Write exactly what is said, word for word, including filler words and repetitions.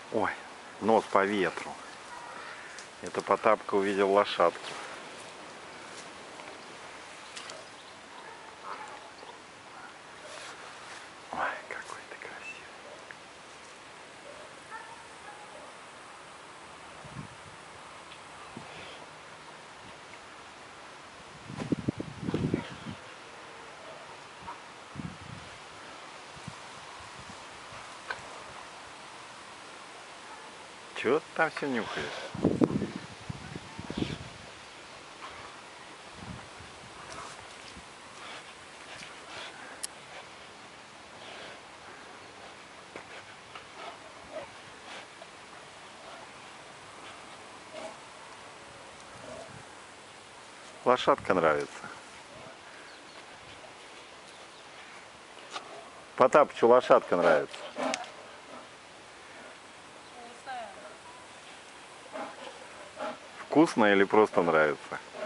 Ой, нос по ветру. Это Потапка увидел лошадку. Ой, какой ты красивый. Чего ты там все нюхаешь? Лошадка нравится. Потапычу лошадка нравится. Вкусно или просто нравится?